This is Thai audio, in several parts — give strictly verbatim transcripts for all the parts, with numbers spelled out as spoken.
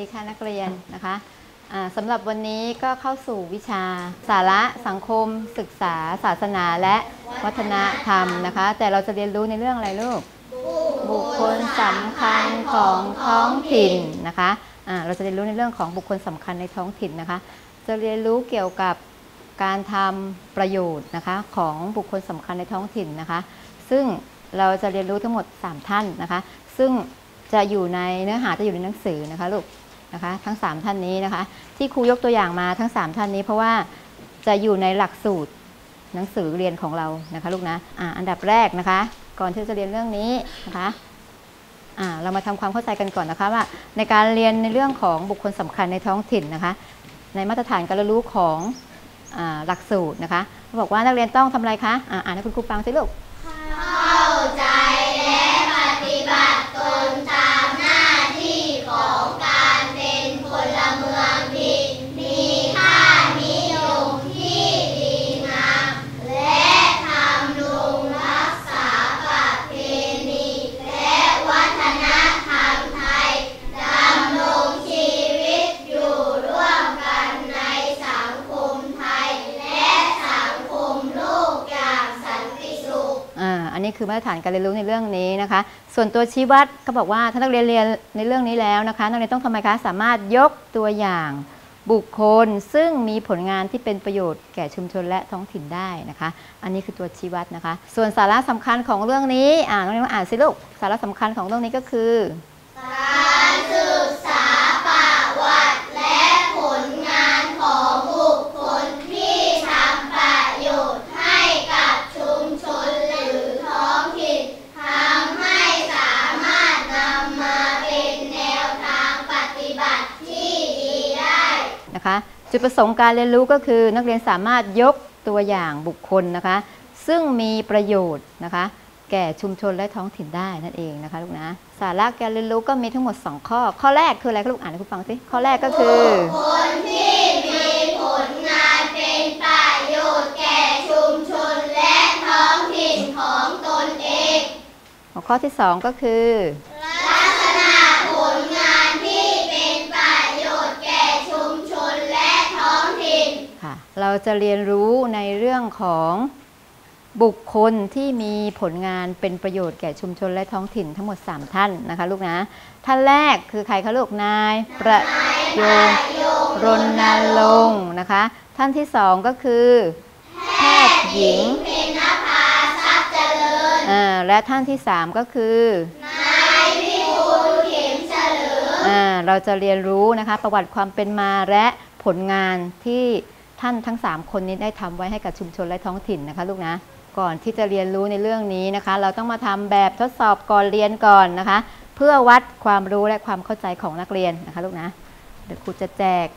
ค่ะนักเรียนนะคะสำหรับวันนี้ก็เข้าสู่วิชาสาระสังคมศึกษาศาสนาและวัฒนธรรมนะคะแต่เราจะเรียนรู้ในเรื่องอะไรลูกบุคคลสำคัญของท้องถิ่นนะคะะเราจะเรียนรู้ในเรื่องของบุคคลสำคัญในท้องถิ่นนะคะจะเรียนรู้เกี่ยวกับการทำประโยชน์นะคะของบุคคลสำคัญในท้องถิ่นนะคะซึ่งเราจะเรียนรู้ทั้งหมดสามท่านนะคะซึ่งจะอยู่ในเนื้อหาจะอยู่ในหนังสือนะคะลูกนะคะทั้งสามท่านนี้นะคะที่ครูยกตัวอย่างมาทั้งสามท่านนี้เพราะว่าจะอยู่ในหลักสูตรหนังสือเรียนของเรานะคะลูกนะอ่าอันดับแรกนะคะก่อนที่จะเรียนเรื่องนี้นะคะอ่าเรามาทำความเข้าใจกันก่อนนะคะว่าในการเรียนในเรื่องของบุคคลสำคัญในท้องถิ่นนะคะในมาตรฐานการเรียนรู้ของอ่าหลักสูตรนะคะเขาบอกว่านักเรียนต้องทำอะไรคะอ่าอ่านให้คุณครูฟังสิลูกเข้าใจและปฏิบัติตนตามหน้าที่ของการเป็นพลเมืองดีมีค่านิยมที่ดีงามและทำรงรักษาประเพณีและวัฒนธรรมไทยดำรงชีวิตอยู่ร่วมกันในสังคมไทยและสังคมโลกอย่างสันติสุขอันนี้คือมาตรฐานการเรียนรู้ในเรื่องนี้นะคะส่วนตัวชี้วัดก็บอกว่าถ้านักเรียนเรียนในเรื่องนี้แล้วนะคะนักเรียนต้องทำไมคะสามารถยกตัวอย่างบุคคลซึ่งมีผลงานที่เป็นประโยชน์แก่ชุมชนและท้องถิ่นได้นะคะอันนี้คือตัวชี้วัดนะคะส่วนสาระสำคัญของเรื่องนี้อ่าน้องเรียนอ่านสิลูกสาระสำคัญของเรื่องนี้ก็คือการศึกษาประวัติและผลงานของบุคคลที่ทำประโยชน์ให้กับชุมชนหรือท้องถิ่นทำให้สามารถนำมาเป็นแนวทางปฏิบัติที่ดีได้นะคะจุดประสงค์การเรียนรู้ก็คือนักเรียนสามารถยกตัวอย่างบุคคลนะคะซึ่งมีประโยชน์นะคะแก่ชุมชนและท้องถิ่นได้นั่นเองนะคะลูกนะสาระการเรียนรู้ก็มีทั้งหมดสองข้อข้อแรกคืออะไรคะลูกอ่านให้คุณฟังสิข้อแรกก็คือคนที่มีผลงานเป็นประโยชน์แก่ชุมชนและท้องถิ่นของตนเองหัวข้อที่สองก็คือลักษณะผลงานที่เป็นประโยชน์แก่ชุมชนและท้องถิ่นค่ะเราจะเรียนรู้ในเรื่องของบุคคลที่มีผลงานเป็นประโยชน์แก่ชุมชนและท้องถิ่นทั้งหมดสามท่านนะคะลูกนะท่านแรกคือใครคะลูกนายประโยงรณรงค์นะคะท่านที่สองก็คือแพทย์หญิงเพ็ญนภาทรัพย์เจริญอ่าและท่านที่สามก็คือนายวิบูลย์เข็มเฉลิมอ่าเราจะเรียนรู้นะคะประวัติความเป็นมาและผลงานที่ท่านทั้งสามคนนี้ได้ทำไว้ให้กับชุมชนและท้องถิ่นนะคะลูกนะก่อนที่จะเรียนรู้ในเรื่องนี้นะคะเราต้องมาทำแบบทดสอบก่อนเรียนก่อนนะคะเพื่อวัดความรู้และความเข้าใจของนักเรียนนะคะลูกนะเดี๋ยวครูจะแจก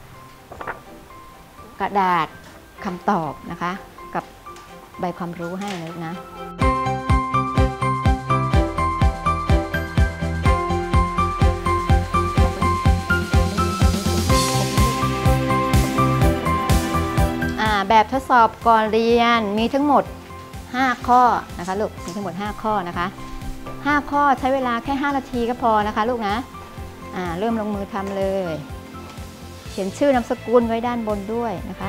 กระดาษคำตอบนะคะกับใบความรู้ให้นะลูกนะแบบทดสอบก่อนเรียนมีทั้งหมดห้าข้อนะคะลูกมีทั้งหมดห้าข้อนะคะห้าข้อใช้เวลาแค่ห้านาทีก็พอนะคะลูกนะอ่าเริ่มลงมือทำเลยเขียนชื่อนามสกุลไว้ด้านบนด้วยนะคะ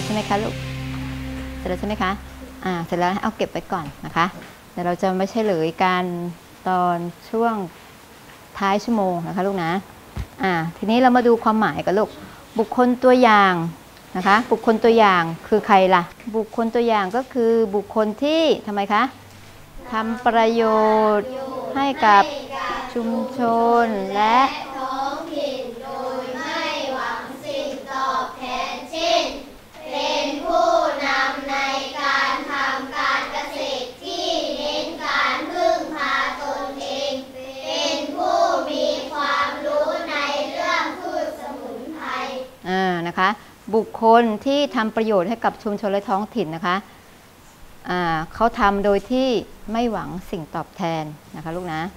ใช่ไหมคะลูกเสร็จแล้วใช่ไหมคะอ่าเสร็จแล้วเอาเก็บไว้ก่อนนะคะเดี๋ยวเราจะไม่เฉลยกันตอนช่วงท้ายชั่วโมงนะคะลูกนะอ่าทีนี้เรามาดูความหมายกันลูกบุคคลตัวอย่างนะคะบุคคลตัวอย่างคือใครล่ะบุคคลตัวอย่างก็คือบุคคลที่ทำไมคะทำประโยชน์ให้กับชุมชนและท้องถิ่นโดยไม่หวังสิ่งตอบแทนเช่นเป็นผู้นำในการทำการเกษตรที่เน้นการพึ่งพาตนเองเป็นผู้มีความรู้ในเรื่องพืชสมุนไพรอ่านะคะบุคคลที่ทำประโยชน์ให้กับชุมชนและท้องถิ่นนะคะอ่าเขาทำโดยที่ไม่หวังสิ่งตอบแทนนะคะลูกนะ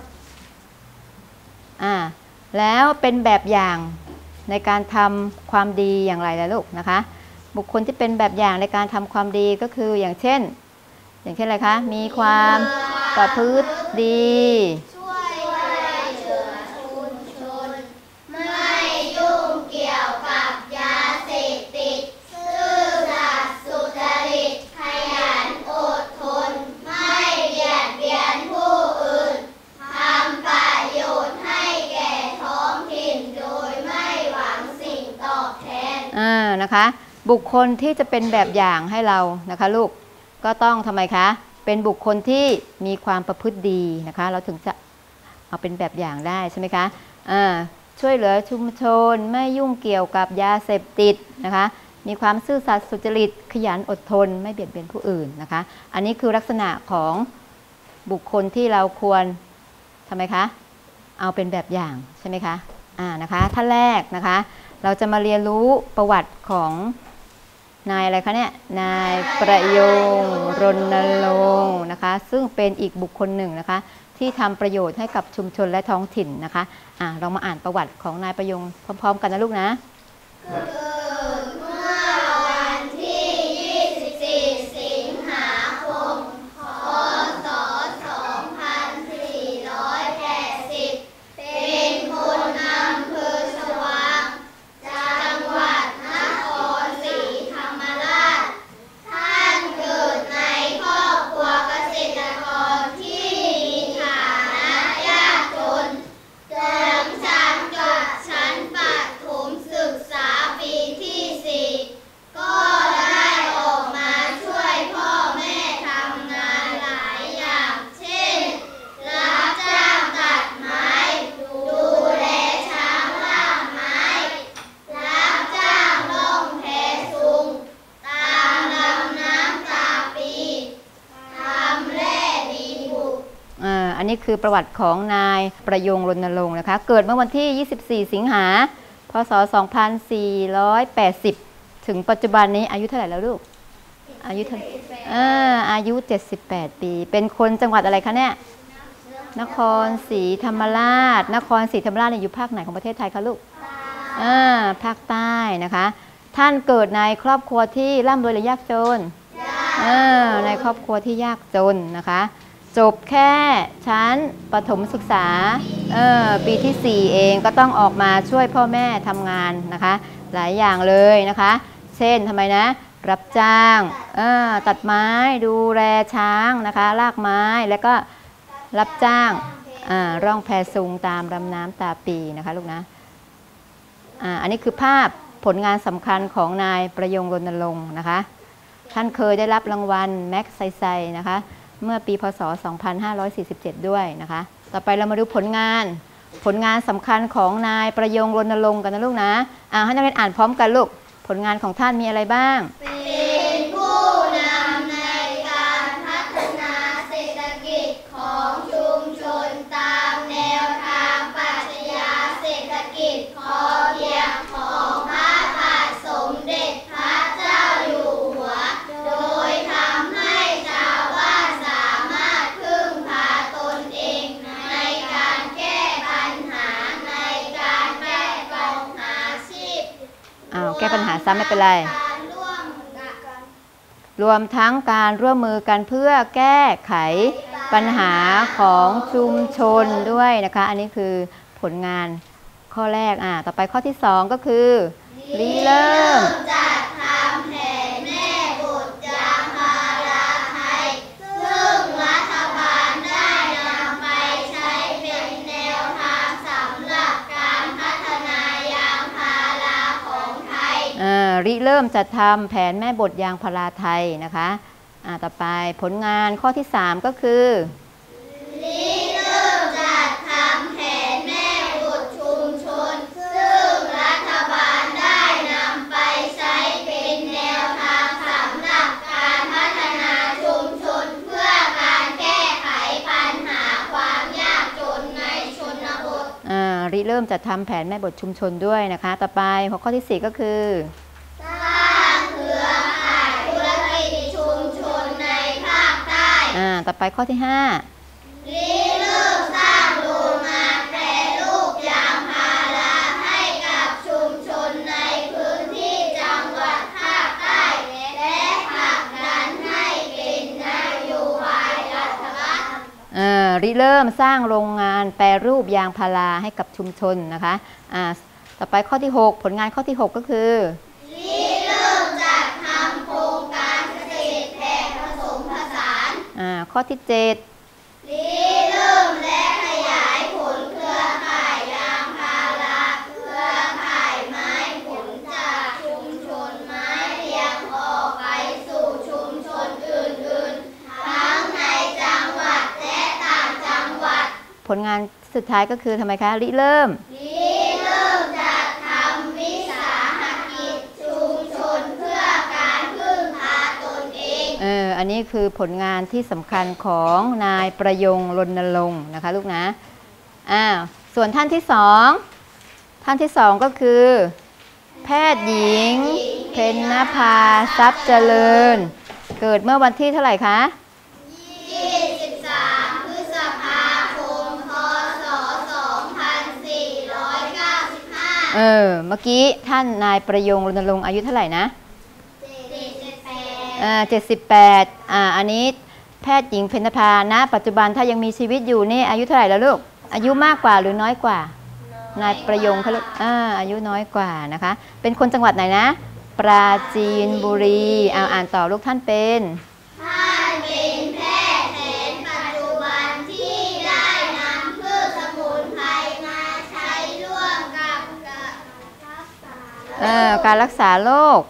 อ่าแล้วเป็นแบบอย่างในการทำความดีอย่างไรล่ะลูกนะคะบุคคลที่เป็นแบบอย่างในการทำความดีก็คืออย่างเช่นอย่างเช่นอะไรคะมีความประพฤติดีช่วยเหลือชุมชนไม่ยุ่งเกี่ยวกับยาเสพติดซื่อสัตย์สุจริตขยันอดทนไม่เบียดเบียนผู้อื่นทำประโยชน์ให้แก่ท้องถิ่นโดยไม่หวังสิ่งตอบแทนอ่านะคะบุคคลที่จะเป็นแบบอย่างให้เรานะคะลูกก็ต้องทำไมคะเป็นบุคคลที่มีความประพฤติดีนะคะเราถึงจะเอาเป็นแบบอย่างได้ใช่ไหมคะอ่าช่วยเหลือชุมชนไม่ยุ่งเกี่ยวกับยาเสพติดนะคะมีความซื่อสัตย์สุจริตขยันอดทนไม่เบียดเบียนผู้อื่นนะคะอันนี้คือลักษณะของบุคคลที่เราควรทำไมคะเอาเป็นแบบอย่างใช่ไหมคะอ่านะคะท่านแรกนะคะเราจะมาเรียนรู้ประวัติของนายอะไรคะเนี่ยนายประยงรณรงค์นะคะซึ่งเป็นอีกบุคคลหนึ่งนะคะที่ทำประโยชน์ให้กับชุมชนและท้องถิ่นนะคะอ่ะเรามาอ่านประวัติของนายประยงพร้อมๆกันนะลูกนะเกิดเมื่อวันที่ยี่สิบสี่สิงหาคมพ.ศ. สองพันสี่ร้อยแปดสิบเป็นคนอำเภอชวางจังหวัดนครศรีธรรมราชท่านเกิดในครอบครัวเกษตรกรที่มีฐานะยากจนหลังจากจบชั้นประถมศึกษาปีที่สี่ก็ได้ออกมาช่วยพ่อแม่ทำงานหลายอย่างเช่นรับจ้างตัดไม้ดูแลช้างล่าไม้รับจ้างล่องแพซุงตามลำน้ำตาปีทำแร่ดีบุกอ่าอันนี้คือประวัติของนายประยงรณรงค์นะคะเกิดเมื่อวันที่ยี่สิบสี่สิงหาพ.ศ. สองพันสี่ร้อยแปดสิบถึงปัจจุบันนี้อายุเท่าไหร่แล้วลูกอายุเท่าอ่าอายุเจ็ดสิบแปดปีเป็นคนจังหวัดอะไรคะเนี่ยนครศรีธรรมราชนครศรีธรรมราชเนี่ยอยู่ภาคไหนของประเทศไทยคะลูกอ่าภาคใต้นะคะท่านเกิดในครอบครัวที่ร่ำรวยหรือยากจนอ่าในครอบครัวที่ยากจนนะคะจบแค่ชั้นประถมศึกษาเออปีที่สี่เองก็ต้องออกมาช่วยพ่อแม่ทำงานนะคะหลายอย่างเลยนะคะเช่นทำไมนะรับจ้างเออตัดไม้ดูแลช้างนะคะลากไม้แล้วก็รับจ้างอ่าร่องแพซุงตามลำน้ำตาปีนะคะลูกนะอ่าอันนี้คือภาพผลงานสำคัญของนายประยงรณรงค์นะคะท่านเคยได้รับรางวัลแม็กไซไซนะคะเมื่อปีพ.ศ. สองพันห้าร้อยสี่สิบเจ็ดด้วยนะคะต่อไปเรามาดูผลงานผลงานสำคัญของนายประยงรณรงค์กันนะลูกนะอ่าให้นักเรียนอ่านพร้อมกันลูกผลงานของท่านมีอะไรบ้างเป็นผู้นำในการพัฒนาเศรษฐกิจของชุมชนตามแนวทางปรัชญาเศรษฐกิจพอเพียงของพระบาทสมเด็จพระเจ้าอยู่หัวโดยทำให้ชาวบ้านสามารถพึ่งพาตนเองในการแก้ปัญหาในการแก้ปัญหาชีพอ้าวแก้ปัญหาซ้ำไม่เป็นไรรวมทั้งการร่วมมือกันเพื่อแก้ไขปัญหาของชุมชนด้วยนะคะอันนี้คือผลงานข้อแรกอ่าต่อไปข้อที่สองก็คือริเริ่มจัดทำแผเริ่มจัดทำแผนแม่บทยางพาราไทยนะคะอ่าต่อไปผลงานข้อที่สามก็คือริเริ่มจัดทำแผนแม่บทชุมชนซึ่งรัฐบาลได้นำไปใช้เป็นแนวทางสำหรับการพัฒนาชุมชนเพื่อการแก้ไขปัญหาความยากจนในชนบทอ่าริเริ่มจัดทำแผนแม่บทชุมชนด้วยนะคะต่อไปหัวข้อที่สี่ก็คือสร้างเครือข่ายธุรกิจชุมชนในภาคใต้อ่าต่อไปข้อที่ห้าริเริ่มสร้างโรงงานแปรรูปยางพาราให้กับชุมชนในพื้นที่จังหวัดภาคใต้และผลักดันให้เป็นนโยบายรัฐบาลอ่าริเริ่มสร้างโรงงานแปรรูปยางพาราให้กับชุมชนนะคะอ่าต่อไปข้อที่หกผลงานข้อที่หกก็คือริเริ่มจัดทำโครงการเกษตรแบบผสมผสานอ่าข้อที่เจ็ดริเริ่มและขยายผลเครือข่ายยางพาราเครือข่ายไม้ผลจากชุมชนไม้เรียงออกไปสู่ชุมชนอื่นๆทั้งในจังหวัดและต่างจังหวัดผลงานสุดท้ายก็คือทำไมคะริเริ่มริเริ่มจัดทำวิสาหกิจชุมชนเพื่อการพึ่งพาตนเองเอออันนี้คือผลงานที่สำคัญของนายประยงรณรงค์นะคะลูกนะอ้าวส่วนท่านที่สองท่านที่สองก็คือแพทย์หญิงเพ็ญนภาทรัพย์เจริญเกิดเมื่อวันที่เท่าไหร่คะยี่สิบสามพฤษภาคมพ.ศ. สองพันสี่ร้อยเก้าสิบห้าเออเมื่อกี้ท่านนายประยงรณรงค์อายุเท่าไหร่นะเจ็ดสิบแปดอ่าเจ็ดสิบแปดอ่าอันนี้แพทย์หญิงเพ็ญนภาณปัจจุบันถ้ายังมีชีวิตอยู่นี่อายุเท่าไหร่แล้วลูกอายุมากกว่าหรือน้อยกว่านายประยงเขาอ่าอายุน้อยกว่านะคะเป็นคนจังหวัดไหนนะปราจีนบุรีเอาอ่านต่อลูกท่านเป็นท่านเป็นแพทย์แผนปัจจุบันที่ได้นำพืชสมุนไพรมาใช้ร่วมกับการรักษาเอ่อการรักษาโรค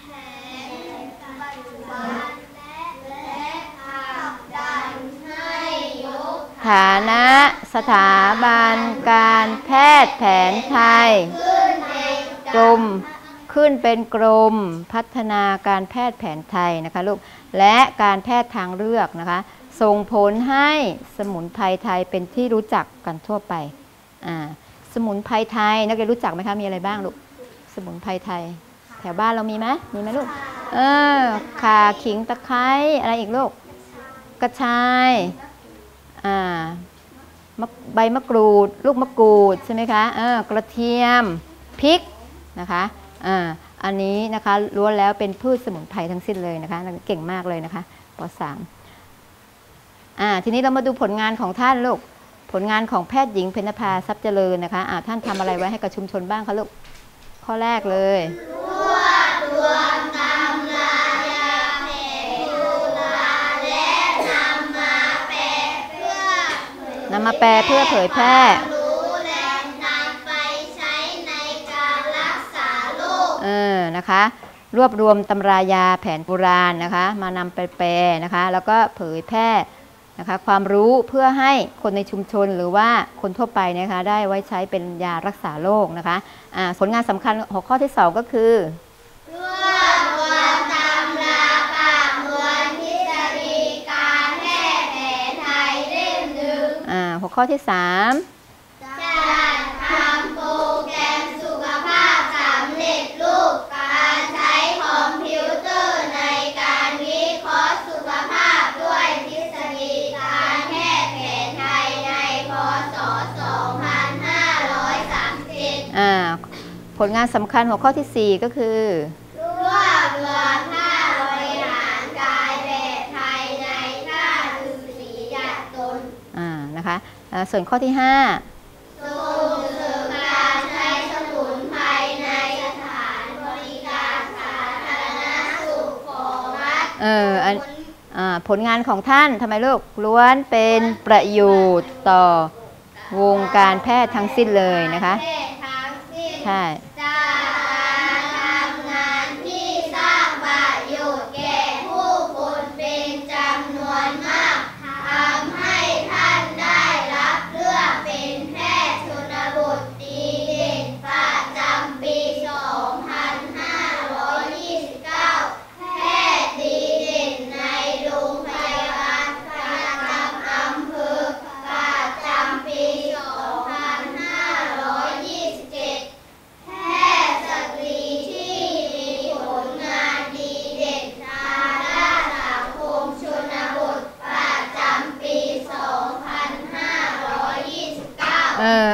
ฐานะสถาบันการแพทย์แผนไทยกรมขึ้นเป็นกรมพัฒนาการแพทย์แผนไทยนะคะลูกและการแพทย์ทางเลือกนะคะส่งผลให้สมุนไพรไทยเป็นที่รู้จักกันทั่วไปอ่าสมุนไพรไทยนักเรียนรู้จักไหมคะมีอะไรบ้างลูกสมุนไพรไทยแถวบ้านเรามีไหมมีไหมลูกเออข่าขิงตะไคร้อะไรอีกลูกกระชายอ่าใบมะกรูดลูกมะกรูดใช่ไหมคะเออกระเทียมพริกนะคะอ่าอันนี้นะคะล้วนแล้วเป็นพืชสมุนไพรทั้งสิ้นเลยนะคะเก่งมากเลยนะคะป.สามอ่าทีนี้เรามาดูผลงานของท่านลูกผลงานของแพทย์หญิงเพ็ญนภาทรัพย์เจริญนะคะอ่าท่านทำอะไรไว้ให้กับชุมชนบ้างคะลูกข้อแรกเลยรวบรวมตำรายาแผนโบราณและนำมาแปลเพื่อนำมาแปลเพื่อเผยแพร่รู้และนำไปใช้ในการรักษาโรคเออนะคะรวบรวมตำรายาแผนโบราณนะคะมานำไปแปลนะคะแล้วก็เผยแพร่นะคะความรู้เพื่อให้คนในชุมชนหรือว่าคนทั่วไปนะคะได้ไว้ใช้เป็นยารักษาโรคนะคะอ่าผลงานสำคัญหัวข้อที่สองก็คือรวบรวมตำราประมวลทฤษฎีการแพทย์แผนไทยเล่มหนึ่งอ่าหัวข้อที่สามจัดทำโปรแกรมสุขภาพสำเร็จรูปการใช้คอมพิวเตอร์ในการวิเคราะห์สุขภาพด้วยทฤษฎีการแพทย์แผนไทยในพ.ศ. สองพันห้าร้อยสามสิบเจ็ดอ่าผลงานสำคัญหัวข้อที่สี่ก็คือรวบรวมท่าบริหารกายแบบไทยในท่าฤาษีดัดตนอ่านะคะส่วนข้อที่ห้าส่งเสริมการใช้สมุนไพรในสถานบริการสาธารณสุขของรัฐเอออ่าผลงานของท่านทำไมลูกล้วนเป็นประโยชน์ต่อวงการแพทย์ทั้งสิ้นเลยนะคะใช่จากการทำงานที่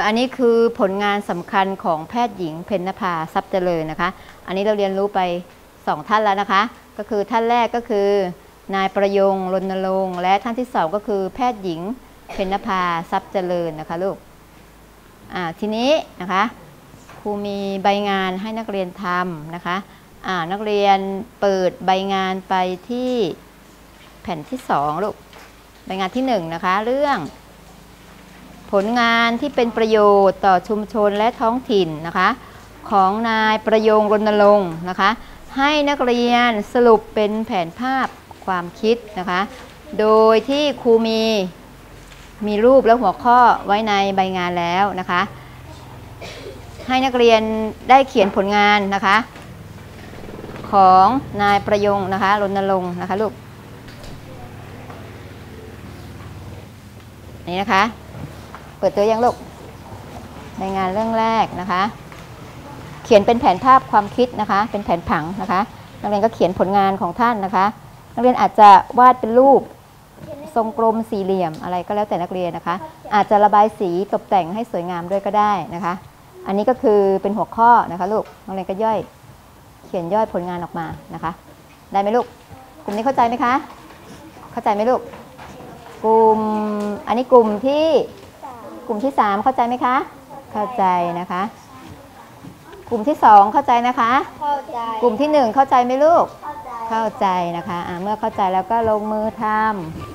อันนี้คือผลงานสำคัญของแพทย์หญิงเพ็ญนภาทรัพย์เจริญนะคะอันนี้เราเรียนรู้ไปสองท่านแล้วนะคะก็คือท่านแรกก็คือนายประยงรณรงค์และท่านที่สองก็คือแพทย์หญิงเพ็ญนภาทรัพย์เจริญนะคะลูกอ่าทีนี้นะคะครูมีใบงานให้นักเรียนทำนะคะอ่านักเรียนเปิดใบงานไปที่แผ่นที่สองลูกใบงานที่หนึ่งนะคะเรื่องผลงานที่เป็นประโยชน์ต่อชุมชนและท้องถิ่นนะคะของนายประยงรณรงค์นะคะให้นักเรียนสรุปเป็นแผนภาพความคิดนะคะโดยที่ครูมีมีรูปและหัวข้อไว้ในใบงานแล้วนะคะให้นักเรียนได้เขียนผลงานนะคะของนายประยงนะคะรณรงค์นะคะลูกนี่นะคะเปิดตัวยังลูกในงานเรื่องแรกนะคะเขียนเป็นแผนภาพความคิดนะคะเป็นแผนผังนะคะนักเรียนก็เขียนผลงานของท่านนะคะนักเรียนอาจจะวาดเป็นรูปทรงกลมสี่เหลี่ยมอะไรก็แล้วแต่นักเรียนนะคะอาจจะระบายสีตกแต่งให้สวยงามด้วยก็ได้นะคะอันนี้ก็คือเป็นหัวข้อนะคะลูกนักเรียนก็ย่อยเขียนย่อยผลงานออกมานะคะได้ไหมลูกกลุ่มนี้เข้าใจไหมคะเข้าใจไหมลูกกลุ่มอันนี้กลุ่มที่กลุ่มที่สามเข้าใจไหมคะเข้าใจนะคะกลุ่มที่สองเข้าใจนะคะเข้าใจกลุ่มที่หนึ่งเข้าใจไหมลูกเข้าใจนะคะะเมื่อเข้าใจแล้วก็ลงมือทำ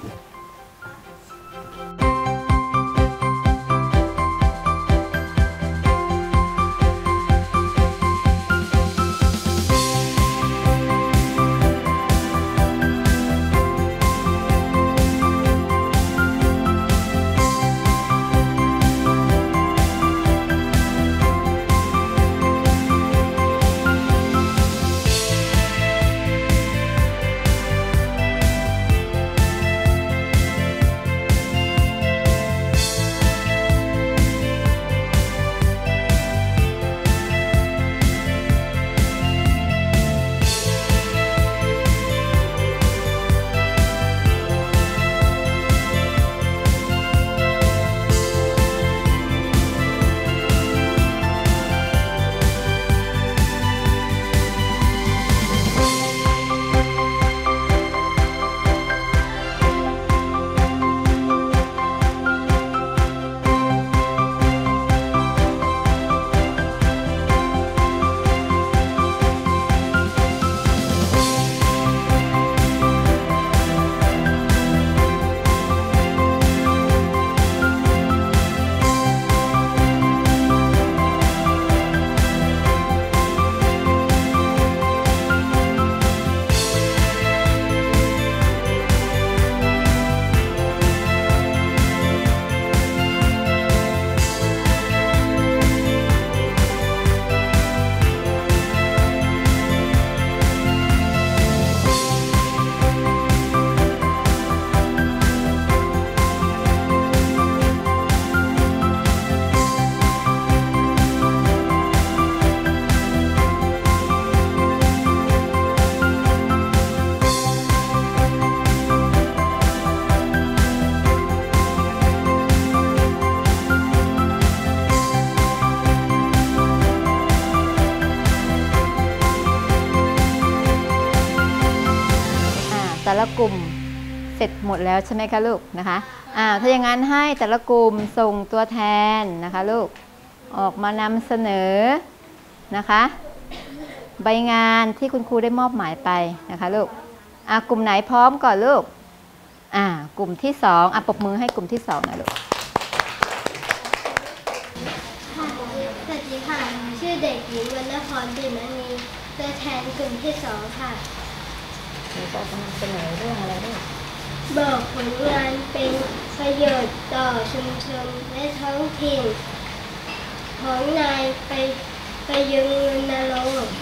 แต่ละกลุ่มเสร็จหมดแล้วใช่ไหมคะลูกนะคะอ่าถ้าอย่างนั้นให้แต่ละกลุ่มส่งตัวแทนนะคะลูกออกมานำเสนอนะคะใบงานที่คุณครูได้มอบหมายไปนะคะลูกอ่ากลุ่มไหนพร้อมก่อนลูกอ่ากลุ่มที่สองอ่ะปรบมือให้กลุ่มที่สองหน่อยลูกสวัสดีค่ะชื่อเด็กหญิงวรรณพรดิมณีตัวแทนกลุ่มที่สองค่ะเราจะนำเสนอเรื่องอะไรด้วยบอกผลงานเป็นประโยชน์ต่อชุมชนและท้องถิ่นของนายไปประยงรณรงค์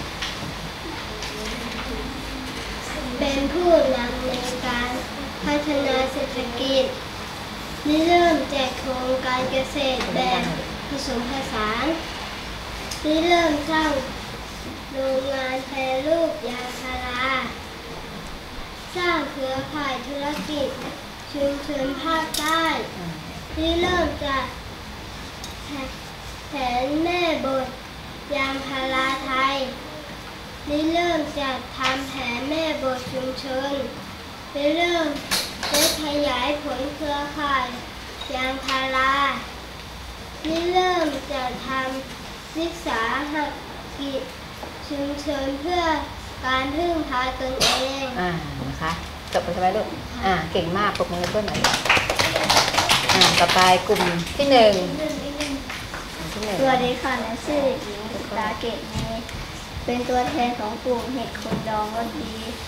เป็นผู้นำในการพัฒนาเศรษฐกิจเริ่มแจกโครงการเกษตรแบบผสมผสานเริ่มสร้างโรงงานแปรรูปยางพาราสร้างเครือข่ายธุรกิจชุมชนภาคใต้ที่เริ่มจากแผนแม่บทยางพาราไทยริเริ่มจัดทำแผนแม่บทชุมชนริเริ่มและขยายผลเครือข่ายยางพาราริเริ่มจัดทำศึกษาหกิจชุมชนเพื่อการพึ่งพาตนเองอ่านะคะจบไปใช่ไหมลูกอ่าเก่งมากปรบมือต้นหน่อยอ่าต่อไปกลุ่มที่หนึ่งสวัสดีค่ะนักชื่อเด็กหญิงตาเกตเมย์เป็นตัวแทนของกลุ่มเห็ดคนดองรสดี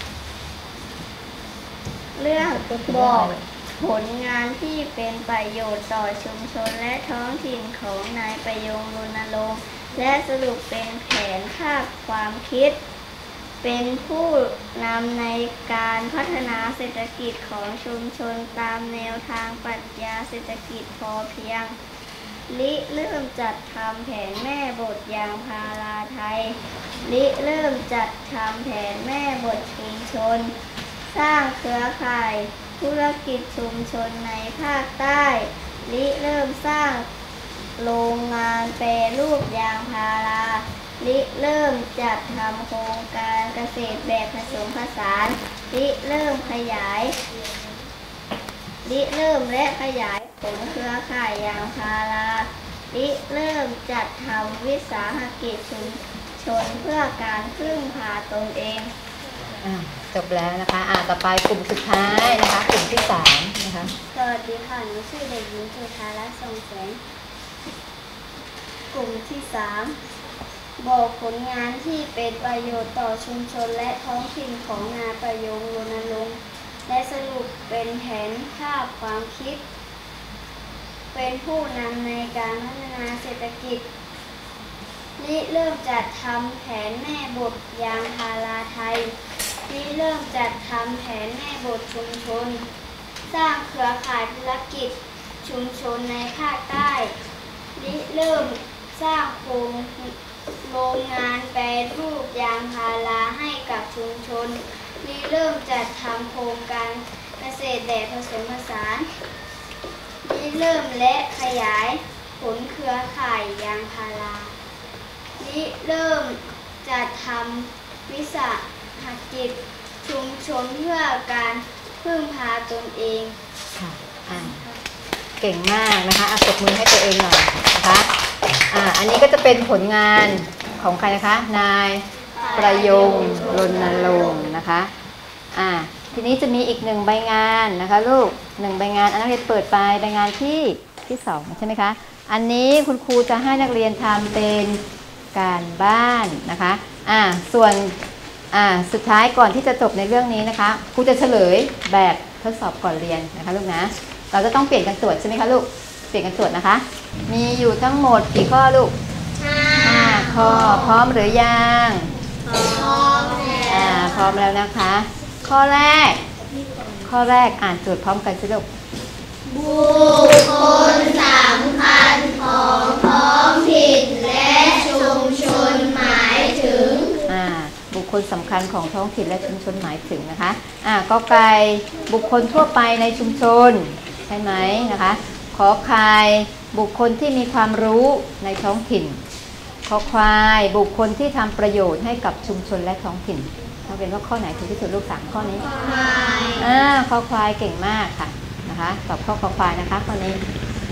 เรื่องบอกผลงานที่เป็นประโยชน์ต่อชุมชนและท้องถิ่นของนายประยงรณรงค์และสรุปเป็นแผนภาพความคิดเป็นผู้นำในการพัฒนาเศรษฐกิจของชุมชนตามแนวทางปรัชญาเศรษฐกิจพอเพียงริเริ่มจัดทำแผนแม่บทยางพาราไทยริเริ่มจัดทำแผนแม่บทชุมชนสร้างเครือข่ายธุรกิจชุมชนในภาคใต้ริเริ่มสร้างโรงงานแปรรูปยางพาราริเริ่มจัดทำโครงการเกษตรแบบผสมผสานริเริ่มขยายริเริ่มและขยายผลเครือข่ายยางพาราริเริ่มจัดทำวิสาหกิจชุมชนเพื่อการพึ่งพาตนเองอ่าจบแล้วนะคะอ่าต่อไปกลุ่มสุดท้ายนะคะกลุ่มที่สามนะคะสวัสดีค่ะหนูชื่อเด็กหญิงจุฑารัตน์ทรงแสงกลุ่มที่สามบอกผลงานที่เป็นประโยชน์ต่อชุมชนและท้องถิ่นของนายประยงรณรงค์และสรุปเป็นแผนภาพความคิดเป็นผู้นำในการพัฒนาเศรษฐกิจริเริ่มจัดทำแผนแม่บทยางพาราไทยริเริ่มจัดทำแผนแม่บทชุมชนสร้างเครือข่ายธุรกิจชุมชนในภาคใต้ริเริ่มสร้างโครงโรงงานแปรรูปยางพาราให้กับชุมชนริเริ่มจัดทำโครงการเกษตรแบบผสมผสานริเริ่มและขยายผลเครือข่ายยางพาราริเริ่มจัดทำวิสาหกิจชุมชนเพื่อการพึ่งพาตนเองค่ะอ่าเก่งมากนะคะอ่ะปรบมือให้ตัวเองหน่อยนะคะอ่าอันนี้ก็จะเป็นผลงานของใครนะคะนายประยงรณรงค์นะคะอ่าทีนี้จะมีอีกหนึ่งใบงานนะคะลูกหนึ่งใบงานอันนักเรียนเปิดไปใบงานที่ที่สองใช่ไหมคะอันนี้คุณครูจะให้นักเรียนทำเป็นการบ้านนะคะอ่าส่วนอ่าสุดท้ายก่อนที่จะจบในเรื่องนี้นะคะครูจะเฉลยแบบทดสอบก่อนเรียนนะคะลูกนะเราจะต้องเปลี่ยนกันตรวจใช่ไหมคะลูกเปลี่ยนกันตรวจนะคะมีอยู่ทั้งหมดกี่ข้อลูกห้าข้อพร้อมหรือยังพร้อมแล้วอ่าพร้อมแล้วนะคะข้อแรกข้อแรกอ่านโจทย์พร้อมกันสิลูกบุคคลสำคัญของท้องถิ่นและชุมชนหมายถึงอ่าบุคคลสำคัญของท้องถิ่นและชุมชนหมายถึงนะคะอ่ากอไก่บุคคลทั่วไปในชุมชนใช่ไหมนะคะขอไข่บุคคลที่มีความรู้ในท้องถิ่นขอควายบุคคลที่ทำประโยชน์ให้กับชุมชนและท้องถิ่นเราเป็นว่าข้อไหนถูกที่สุดลูกสามข้อนี้อ่าข้อควายเก่งมากค่ะนะคะตอบข้อควายนะคะข้อนี้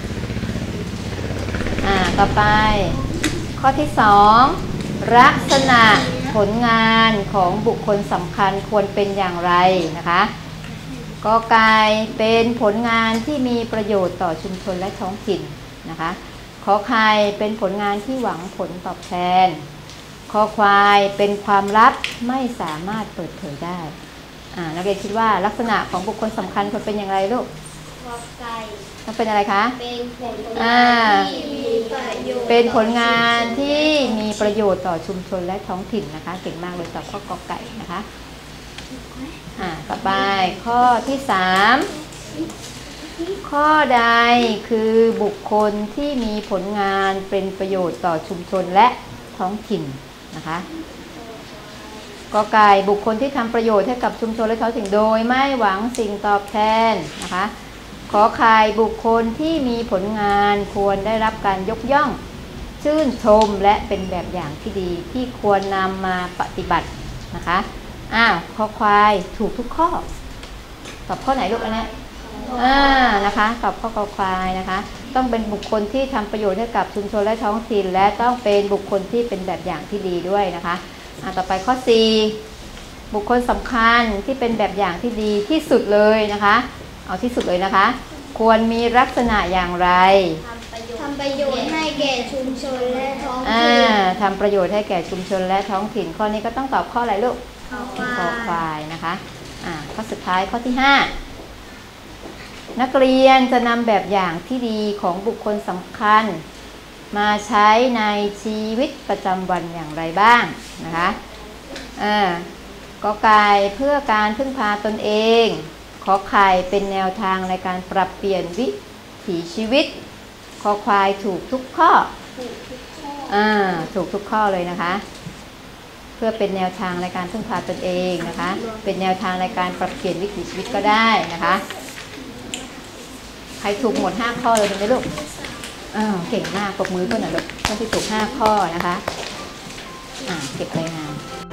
อ่าต่อไปข้อที่สองลักษณะผลงานของบุคคลสำคัญควรเป็นอย่างไรนะคะกอไก่เป็นผลงานที่มีประโยชน์ต่อชุมชนและท้องถิ่นนะคะขอไข่เป็นผลงานที่หวังผลตอบแทนขอควายเป็นความลับไม่สามารถเปิดเผยได้อ่านักเรียนคิดว่าลักษณะของบุคคลสำคัญควรเป็นอย่างไรลูกกอไก่ต้องเป็นอะไรคะเป็นผลงานที่มีประโยชน์เป็นผลงานที่มีประโยชน์ต่อชุมชนและท้องถิ่นนะคะเก่งมากเลยตอบข้อกอไก่นะคะอ่าต่อไปข้อที่สามข้อใดคือบุคคลที่มีผลงานเป็นประโยชน์ต่อชุมชนและท้องถิ่นนะคะกอไก่บุคคลที่ทำประโยชน์ให้กับชุมชนและท้องถิ่นโดยไม่หวังสิ่งตอบแทนนะคะขขอไข่บุคคลที่มีผลงานควรได้รับการยกย่องชื่นชมและเป็นแบบอย่างที่ดีที่ควรนำมาปฏิบัตินะคะอ้าวข้อควายถูกทุกข้อตอบข้อไหนลูกอันนี้อ่านะคะตอบข้อควายนะคะต้องเป็นบุคคลที่ทำประโยชน์ให้กับชุมชนและท้องถิ่นและต้องเป็นบุคคลที่เป็นแบบอย่างที่ดีด้วยนะคะอ่าต่อไปข้อสี่บุคคลสำคัญที่เป็นแบบอย่างที่ดีที่สุดเลยนะคะเอาที่สุดเลยนะคะควรมีลักษณะอย่างไรทำประโยชน์ให้แก่ชุมชนและท้องอ่าถิ่นทำประโยชน์ให้แก่ชุมชนและท้องถิ่นข้อนี้ก็ต้องตอบข้ออะไรลูกข้อควายนะคะอ่าข้อสุดท้ายข้อที่ห้านักเรียนจะนำแบบอย่างที่ดีของบุคคลสำคัญมาใช้ในชีวิตประจำวันอย่างไรบ้างนะคะอ่ากอไก่เพื่อการพึ่งพาตนเองขอไข่เป็นแนวทางในการปรับเปลี่ยนวิถีชีวิตคอควายถูกทุกข้ออ่าถูกทุกข้อเลยนะคะเพื่อเป็นแนวทางในการพึ่งพาตนเองนะคะเป็นแนวทางในการปรับเปลี่ยนวิถีชีวิตก็ได้นะคะใครถูกหมดห้าข้อเลยไหมลูกอ้าวเก่งมากปรบมือเพื่อนหน่อยลูกคนที่ถูกห้าข้อนะคะอ่าเก็บรายงาน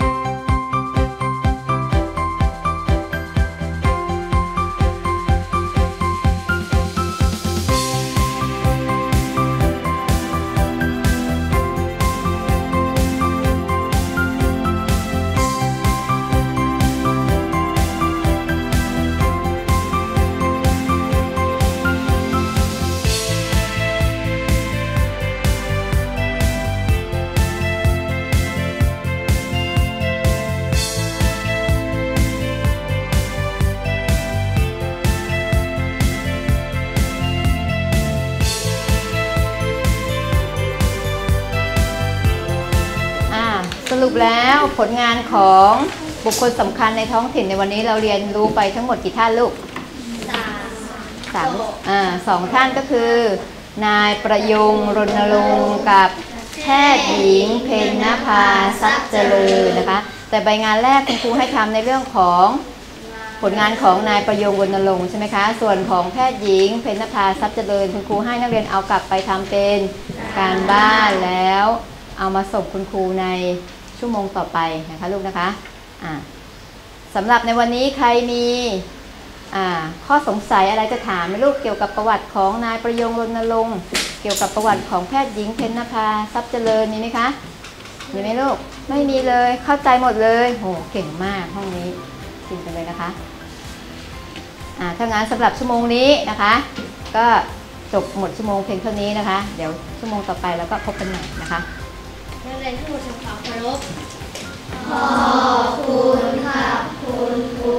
สรุปแล้วผลงานของบุคคลสำคัญในท้องถิ่นในวันนี้เราเรียนรู้ไปทั้งหมดกี่ท่านลูกสามสามอ่าสองท่านก็คือนายประยงรณรงค์กับแพทย์หญิงเพ็ญนภาทรัพย์เจริญนะคะแต่ใบงานแรกคุณครูให้ทำในเรื่องของผลงานของนายประยงรณรงค์ใช่ไหมคะส่วนของแพทย์หญิงเพ็ญนภาทรัพย์เจริญคุณครูให้นักเรียนเอากลับไปทำเป็นการบ้านแล้วเอามาส่งคุณครูในชั่วโมงต่อไปนะคะลูกนะคะอ่าสำหรับในวันนี้ใครมีอ่าข้อสงสัยอะไรจะถามไหมลูกเกี่ยวกับประวัติของนายประยงรณรงค์เกี่ยวกับประวัติของแพทย์หญิงเพ็ญนภาทรัพย์เจริญมีไหมคะมีไหมลูกไม่มีเลยเข้าใจหมดเลยโหเก่งมากห้องนี้จริงจังเลยนะคะอ่าถ้างั้นสำหรับชั่วโมงนี้นะคะก็จบหมดชั่วโมงเพียงเท่านี้นะคะเดี๋ยวชั่วโมงต่อไปแล้วก็พบกันใหม่นะคะนักเรียนทั้งหมดทำความเคารพขอบคุณค่ะคุณครู